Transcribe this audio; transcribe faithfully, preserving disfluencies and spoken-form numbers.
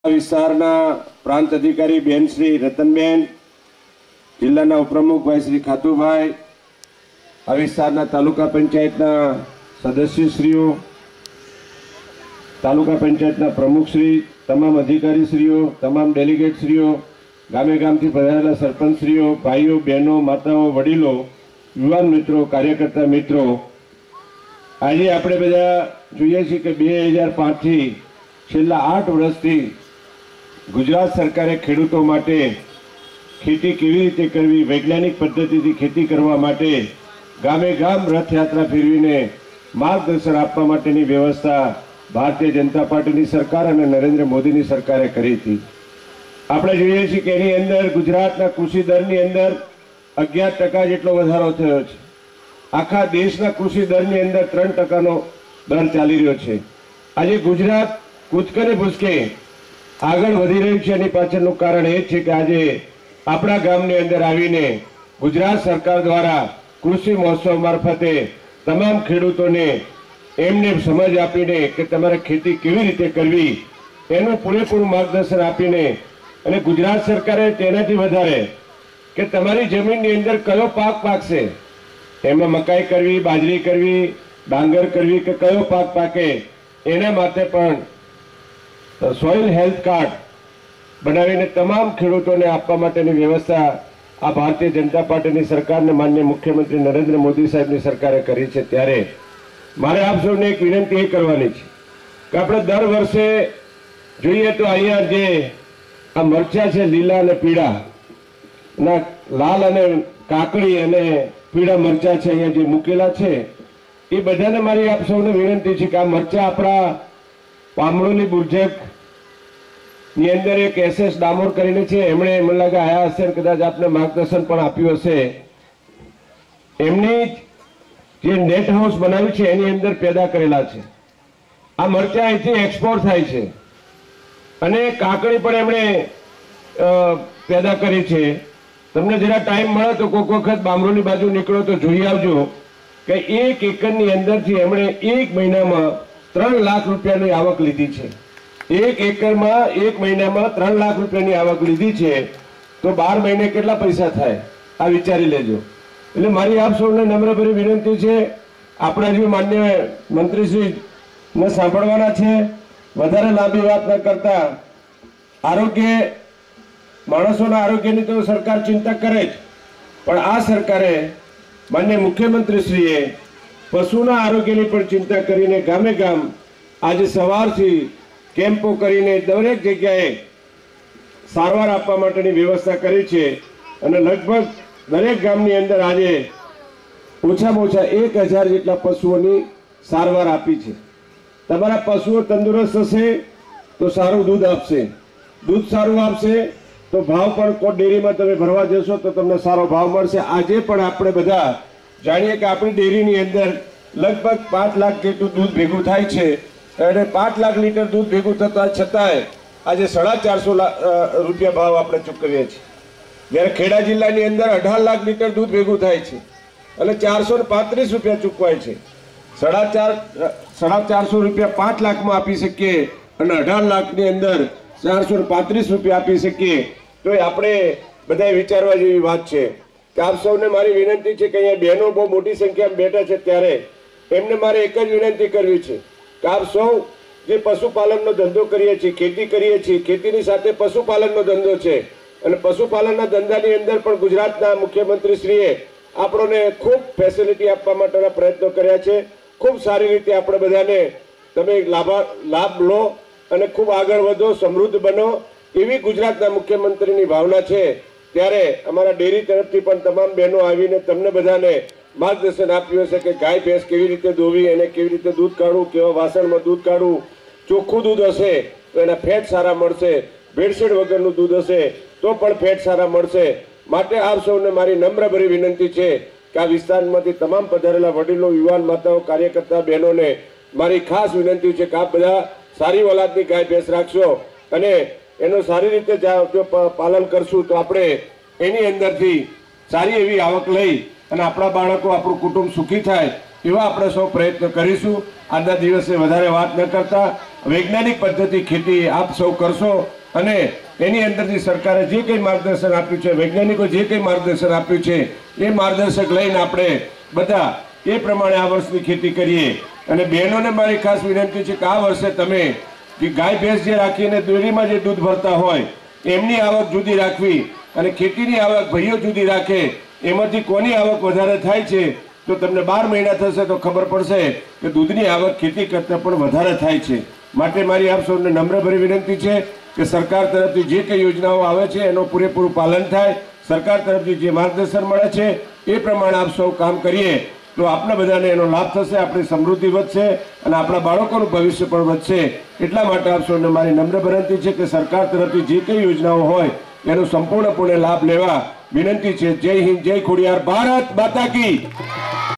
વિસ્તારના પ્રાંત અધિકારી બેન શ્રી રતનબેન, જિલ્લાના ઉપપ્રમુખ ભાઈ શ્રી ખાતુભાઈ, આ વિસ્તારના તાલુકા પંચાયતના સદસ્યશ્રીઓ, તાલુકા પંચાયતના પ્રમુખશ્રી, તમામ અધિકારીશ્રીઓ, તમામ ડેલિગેટશ્રીઓ, ગામે ગામથી પધારેલા સરપંચશ્રીઓ, ભાઈઓ બહેનો, માતાઓ, વડીલો, યુવાન મિત્રો, કાર્યકર્તા મિત્રો, આજે આપણે બધા જોઈએ છીએ કે બે હજાર પાંચથી છેલ્લા આઠ વર્ષથી ગુજરાત સરકારે ખેડૂતો માટે ખેતી કેવી રીતે કરવી, વૈજ્ઞાનિક પદ્ધતિથી ખેતી કરવા માટે ગામે ગામ રથયાત્રા ફેરવીને માર્ગદર્શન આપવા માટેની વ્યવસ્થા ભારતીય જનતા પાર્ટીની સરકાર અને નરેન્દ્ર મોદીની સરકારે કરી હતી। આપણે જોઈએ છીએ કે એની અંદર ગુજરાતના કૃષિ દરની અંદર અગિયાર ટકા જેટલો વધારો થયો છે। આખા દેશના કૃષિ દરની અંદર ત્રણ ટકાનો દર ચાલી રહ્યો છે। આજે ગુજરાત કૂદકે ને ભૂસકે આગળ વધી રહ્યું છે। એની પાછળનું કારણ એ છે કે આજે આપણા ગામની અંદર આવીને ગુજરાત સરકાર દ્વારા કૃષિ મહોત્સવ મારફતે તમામ ખેડૂતોને એમને સમજ આપીને કે તમારે ખેતી કેવી રીતે કરવી એનું પૂરેપૂરું માર્ગદર્શન આપીને અને ગુજરાત સરકારે તેનાથી વધારે કે તમારી જમીનની અંદર કયો પાક પાકશે, એમાં મકાઈ કરવી, બાજરી કરવી, ડાંગર કરવી કે કયો પાક પાકે એના માટે પણ સોઇલ હેલ્થ કાર્ડ બનાવીને તમામ ખેડૂતોને આપવા માટેની વ્યવસ્થા આ ભારતીય જનતા પાર્ટીની સરકારને માનનીય મુખ્યમંત્રી નરેન્દ્ર મોદી સાહેબની સરકારે કરી છે। ત્યારે મારે આપ સૌને એક વિનંતી એ કરવાની છે કે આપણે દર વર્ષે જોઈએ તો અહીંયા જે આ મરચા છે લીલા અને પીળા ના લાલ અને કાકડી અને પીળા મરચા છે અહીંયા જે મૂકેલા છે એ બધાને મારી આપ સૌને વિનંતી છે કે આ મરચા આપણા પામડોલી બુર્જક ની અંદર એક એસ એસ ડામોર કરીને છે, એમણે મને લાગે આયા હશે, કદાચ આપને માર્ગદર્શન પણ આપ્યું હશે। એમની જે નેટ હાઉસ બનાવ્યું છે એની અંદર પેદા કરેલા છે। આ મરચા અહીંથી એક્સપોર્ટ થાય છે અને કાકડી પણ એમણે પેદા કરી છે। તમને જરા ટાઈમ મળે તો કોઈક વખત બામરોની બાજુ નીકળો તો જોઈ આવજો કે એક એકરની અંદરથી એમણે એક મહિનામાં ત્રણ લાખ રૂપિયાની આવક લીધી છે। એક એકરમાં એક મહિનામાં ત્રણ લાખ રૂપિયાની આવક લીધી છે તો બાર મહિને કેટલા પૈસા થાય આ વિચારી લેજો। એટલે મારી આપ સૌને નમ્રભરી વિનંતી છે, આપણા જે માન્ય મંત્રીશ્રીને સાંભળવાના છે, વધારે લાંબી વાત ન કરતા આરોગ્ય માણસોના આરોગ્યની તો સરકાર ચિંતા કરે જ, પણ આ સરકારે માન્ય મુખ્યમંત્રીશ્રીએ પશુના આરોગ્યની પણ ચિંતા કરીને ગામે ગામ આજે સવારથી કેમ્પો કરીને દરેક જગ્યાએ સારવાર આપવા માટેની વ્યવસ્થા કરી છે અને લગભગ દરેક ગામની અંદર આજે ઓછામાં ઓછા એક હજાર જેટલા પશુઓની સારવાર આપી છે। તમારા પશુઓ તંદુરસ્ત હશે તો સારું દૂધ આપશે, દૂધ સારું આપશે તો ભાવ પણ કોઈ ડેરીમાં તમે ભરવા જશો તો તમને સારો ભાવ મળશે। આજે પણ આપણે બધા જાણીએ કે આપણી ડેરીની અંદર લગભગ પાંચ લાખ જેટલું દૂધ ભેગું થાય છે અને પાંચ લાખ લીટર દૂધ ભેગું થતા છતાંય આજે સાડા ચારસો રૂપિયા ભાવ આપણે ચૂકવીએ છીએ, જ્યારે ખેડા જિલ્લાની અંદર અઢાર લાખ લીટર દૂધ ભેગું થાય છે અને ચારસો ને પાંત્રીસ રૂપિયા ચૂકવાય છે। સાડા ચાર સાડા ચારસો રૂપિયા પાંચ લાખમાં આપી શકીએ અને અઢાર લાખની અંદર ચારસો ને પાંત્રીસ રૂપિયા આપી શકીએ તો એ આપણે બધાએ વિચારવા જેવી વાત છે કે આપ સૌને મારી વિનંતી છે કે અહીંયા બહેનો બહુ મોટી સંખ્યામાં બેઠા છે, ત્યારે એમને મારે એક જ વિનંતી કરવી છે કે આપ સૌ જે પશુપાલનનો ધંધો કરીએ છીએ, ખેતી કરીએ છીએ, ખેતીની સાથે પશુપાલનનો ધંધો છે અને પશુપાલનના ધંધાની અંદર પણ ગુજરાતના મુખ્યમંત્રીશ્રીએ આપણને ખૂબ ફેસિલિટી આપવા માટેના પ્રયત્નો કર્યા છે। ખૂબ સારી રીતે આપણે બધાને તમે લાભા લાભ લો અને ખૂબ આગળ વધો, સમૃદ્ધ બનો એવી ગુજરાતના મુખ્યમંત્રીની ભાવના છે। ત્યારે અમારા ડેરી તરફથી પણ તમામ બહેનો આવીને તમને બધાને માર્ગદર્શન આપ્યું હશે કે ગાય ભેંસ કેવી રીતે દોવી, એને કેવી રીતે દૂધ કાઢવું, કેવા વાસણમાં દૂધ કાઢવું, ચોખ્ખું દૂધ હશે તો એના ફેટ સારા મળશે, ભેળસેળ વગરનું દૂધ હશે તો પણ ફેટ સારા મળશે। માટે આપ સૌને મારી નમ્રભરી વિનંતી છે કે આ વિસ્તારમાંથી તમામ પધારેલા વડીલો, યુવાન માતાઓ, કાર્યકર્તા બહેનોને મારી ખાસ વિનંતી છે કે આપ બધા સારી ઓલાદની ગાય ભેંસ રાખશો અને એનું સારી રીતે જો પાલન કરશું તો આપણે એની અંદરથી સારી એવી આવક લઈ અને આપણા બાળકો, આપણું કુટુંબ સુખી થાય એવા આપણે સૌ પ્રયત્ન કરીશું। આજના દિવસે વધારે વાત ન કરતા વૈજ્ઞાનિક પદ્ધતિ ખેતી આપ સૌ કરશો અને એની અંદરથી સરકારે જે કંઈ માર્ગદર્શન આપ્યું છે, વૈજ્ઞાનિકો જે કંઈ માર્ગદર્શન આપ્યું છે એ માર્ગદર્શક લઈને આપણે બધા એ પ્રમાણે આ વર્ષની ખેતી કરીએ। અને બહેનોને મારી ખાસ વિનંતી છે કે આ વર્ષે તમે જે ગાય ભેંસ જે રાખીને ડેરીમાં જે દૂધ ભરતા હોય એમની આવક જુદી રાખવી અને ખેતીની આવક ભાઈઓ જુદી રાખે। એમાંથી કોની આવક વધારે થાય છે તો તમને બાર મહિના થશે તો ખબર પડશે કે દૂધની આવક ખેતી કરતાં પણ વધારે થાય છે। માટે મારી આપ સૌને નમ્રભરી વિનંતી છે કે સરકાર તરફથી જે કંઈ યોજનાઓ આવે છે એનું પૂરેપૂરું પાલન થાય, સરકાર તરફથી જે માર્ગદર્શન મળે છે એ પ્રમાણે આપ સૌ કામ કરીએ તો આપણા બધાને એનો લાભ થશે, આપણી સમૃદ્ધિ વધશે અને આપણા બાળકોનું ભવિષ્ય પણ વધશે। એટલા માટે આપ સૌને મારી નમ્ર વિનંતી છે કે સરકાર તરફથી જે કંઈ યોજનાઓ હોય એનો સંપૂર્ણપણે લાભ લેવા વિનંતી છે। જય હિન્દ, જય ખોડિયાર, ભારત માતા કી।